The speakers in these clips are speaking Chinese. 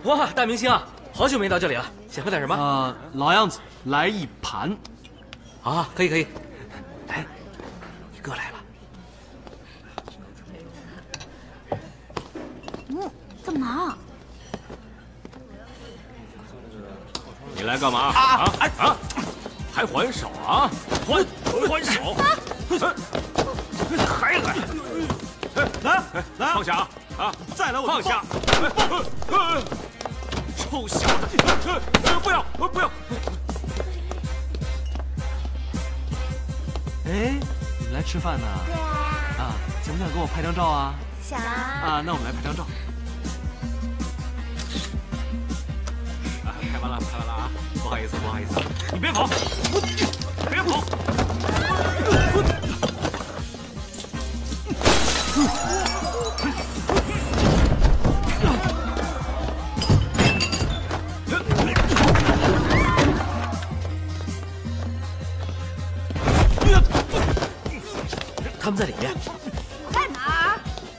哇，大明星啊，好久没到这里了，想喝点什么？ 老样子，来一盘。 啊，可以可以。哎，你哥来了。 干嘛？ 你来干嘛？还还手啊？还手！还来！来，放下啊！ 再来我放下！臭小子！不要！ 哎，你们来吃饭呢？ 对啊。 啊，想不想跟我拍张照啊？ 想。 啊，那我们来拍张照。 拍完了啊！不好意思，你别跑，别跑！ 他们在里面。 在哪儿？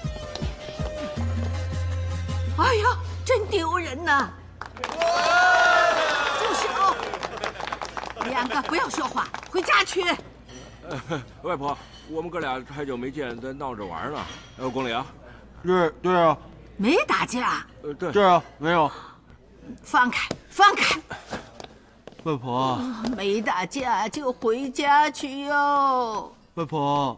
哎呀，真丢人呐！住手！两个不要说话，回家去。 外婆，我们哥俩太久没见，在闹着玩呢。宫里啊， 对啊， 没打架。 对， 对啊，没有。 放开！ 外婆， 没打架就回家去哟。 外婆，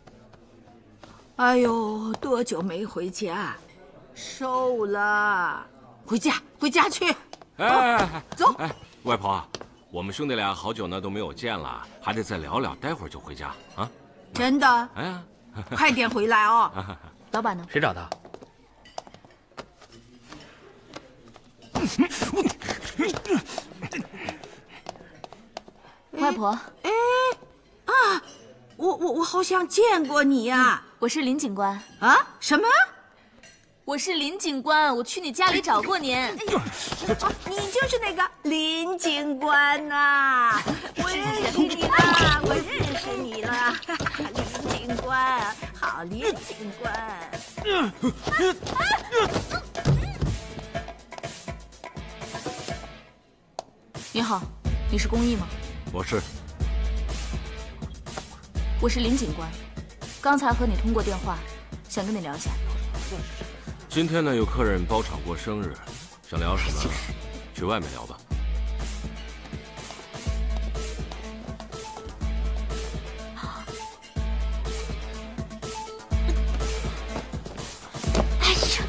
哎呦，多久没回家？瘦了，回家去。走。 哎，外婆啊，我们兄弟俩好久呢都没有见了，还得再聊聊，待会儿就回家啊。 真的？ 哎呀， 快点回来哦。 老板呢？ 谁找的？ 外婆。 我好像见过你呀。 我是林警官。 啊？什么？ 我是林警官，我去你家里找过您。 你就是那个林警官呐！我认识你了，林警官，好林警官。 你好，你是公益吗？ 我是。 我是林警官，刚才和你通过电话，想跟你聊一下。 今天呢，有客人包场过生日，想聊什么？去外面聊吧。 哎呀！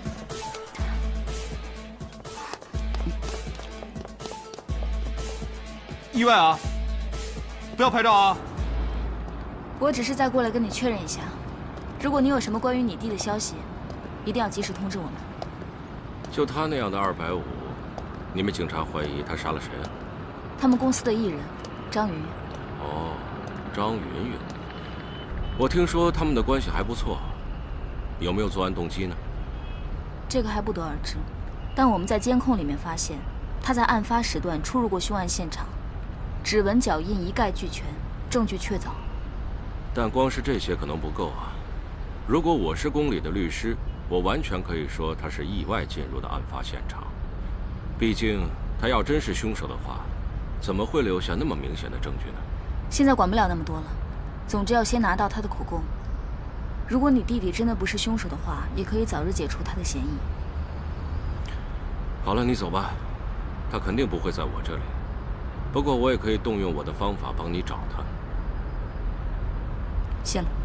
意外啊！不要拍照啊！ 我只是再过来跟你确认一下，如果你有什么关于你弟的消息，一定要及时通知我们。 就他那样的250，你们警察怀疑他杀了谁啊？ 他们公司的艺人张云云。 哦，张云云。我听说他们的关系还不错，有没有作案动机呢？ 这个还不得而知，但我们在监控里面发现，他在案发时段出入过凶案现场，指纹、脚印一概俱全，证据确凿。 但光是这些可能不够啊！如果我是宫里的律师，我完全可以说他是意外进入的案发现场。毕竟他要真是凶手的话，怎么会留下那么明显的证据呢？ 现在管不了那么多了，总之要先拿到他的口供。如果你弟弟真的不是凶手的话，也可以早日解除他的嫌疑。 好了，你走吧，他肯定不会在我这里。不过我也可以动用我的方法帮你找他。 谢了。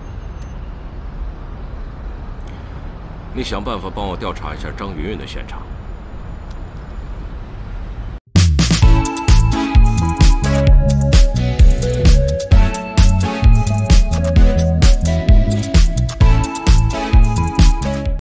你想办法帮我调查一下张云云的现场。